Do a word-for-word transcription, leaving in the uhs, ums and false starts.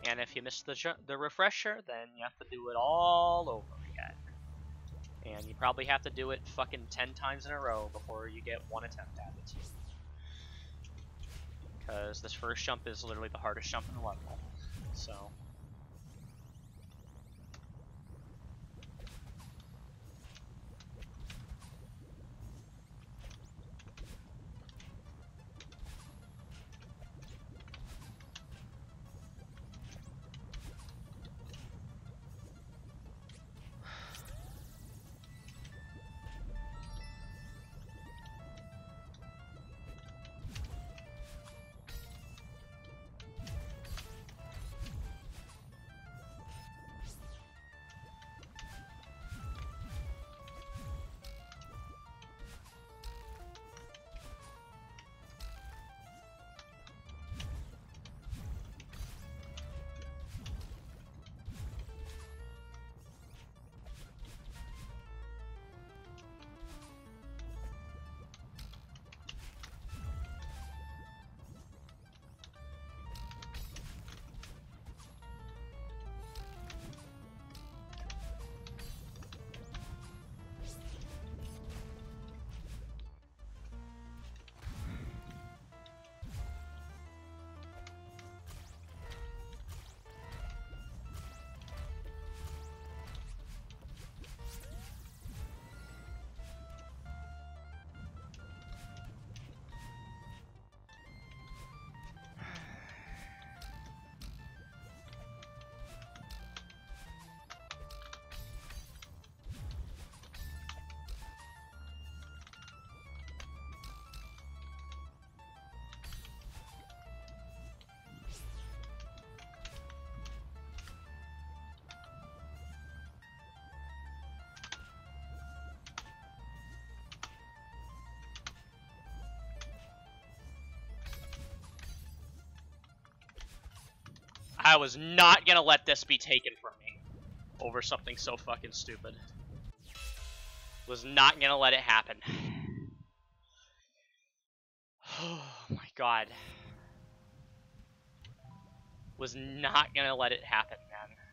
And if you miss the the refresher, then you have to do it all over again. And you probably have to do it fucking ten times in a row before you get one attempt at it. Because this first jump is literally the hardest jump in the level. So... I was not gonna let this be taken from me over something so fucking stupid. Was not gonna let it happen. Oh my god. Was not gonna let it happen, man.